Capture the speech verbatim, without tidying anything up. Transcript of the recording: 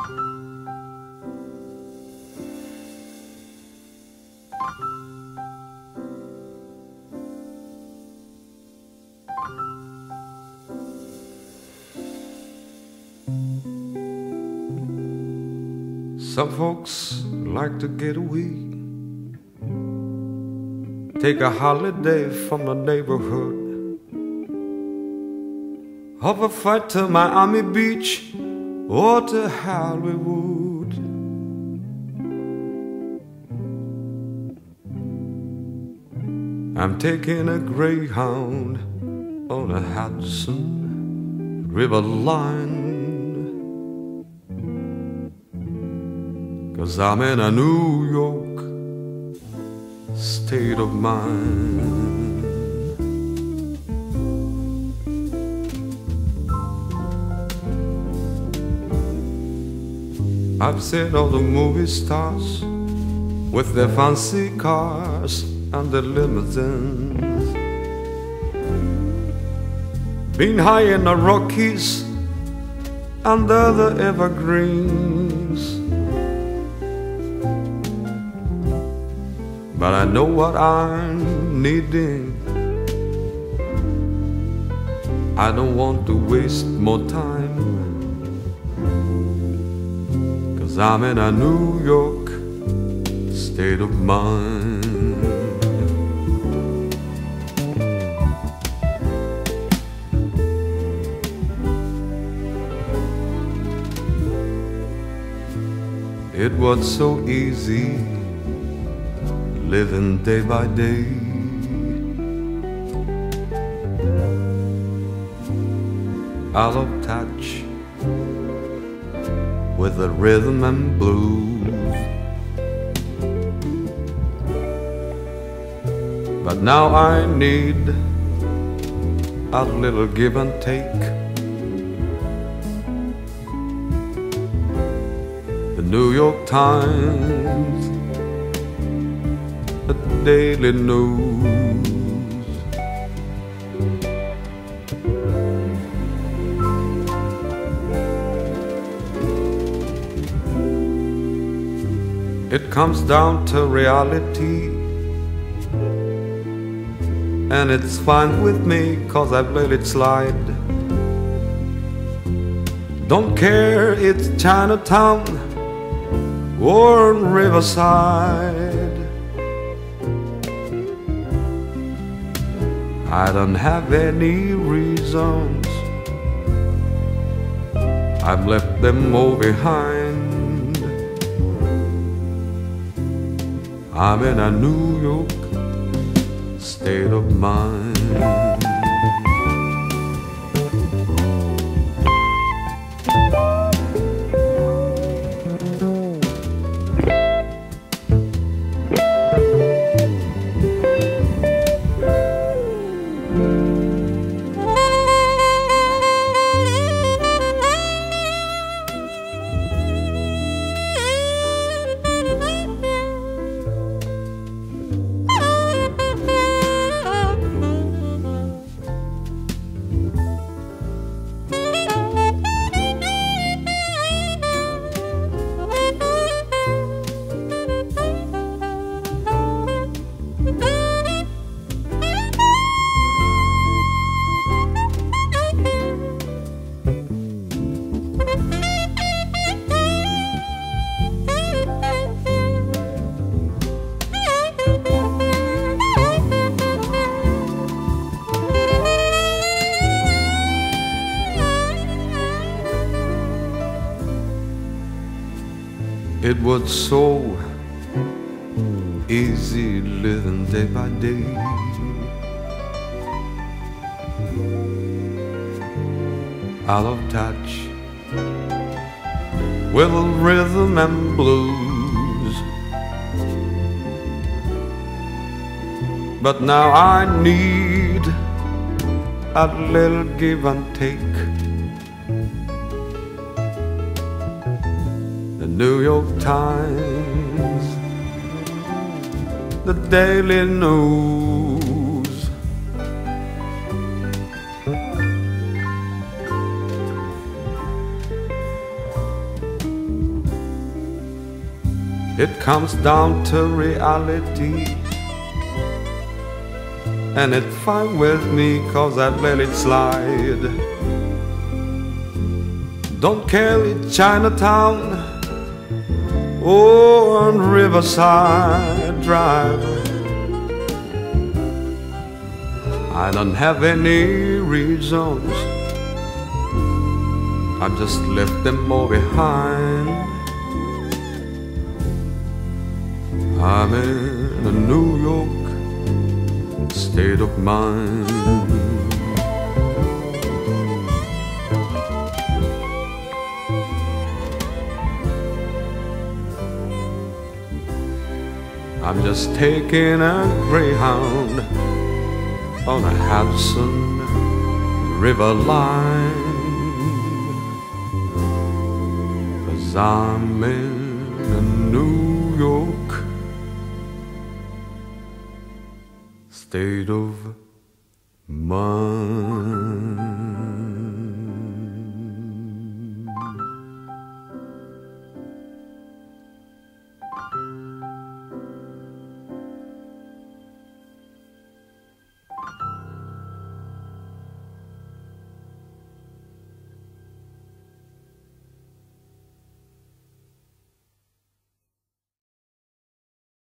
Some folks like to get away, take a holiday from the neighborhood, of a flight to Miami Beach or to Hollywood. I'm taking a Greyhound on a Hudson River line, 'cause I'm in a New York state of mind. I've seen all the movie stars with their fancy cars and their limousines, been high in the Rockies under the evergreens. But I know what I'm needing. I don't want to waste more time, 'cause I'm in a New York state of mind. It was so easy living day by day, out of touch with the rhythm and blues. But now I need a little give and take. The New York Times, the Daily News, it comes down to reality, and it's fine with me 'cause I've let it slide. Don't care, it's Chinatown or Riverside. I don't have any reasons, I've left them all behind. I'm in a New York state of mind. It was so easy living day by day, out of touch with the rhythm and blues. But now I need a little give and take. The New York Times, the Daily News, It comes down to reality, and it's fine with me 'cause I've let it slide. Don't care if Chinatown or on Riverside Drive, I don't have any reasons, I just left them all behind. I'm in a New York state of mind. I'm just taking a Greyhound on a Hudson River line, 'cause I'm in a New York state of mind.